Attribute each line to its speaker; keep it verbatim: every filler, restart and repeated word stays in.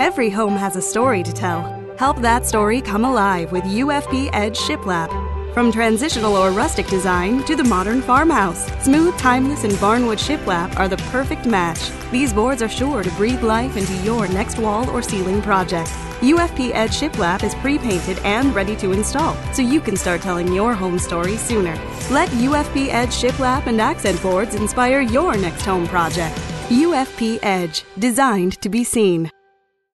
Speaker 1: Every home has a story to tell. Help that story come alive with U F P-Edge Shiplap. From transitional or rustic design to the modern farmhouse, smooth, timeless, and barnwood shiplap are the perfect match. These boards are sure to breathe life into your next wall or ceiling project. U F P-Edge shiplap is pre-painted and ready to install, so you can start telling your home story sooner. Let U F P-Edge shiplap and accent boards inspire your next home project. U F P-Edge, designed to be seen.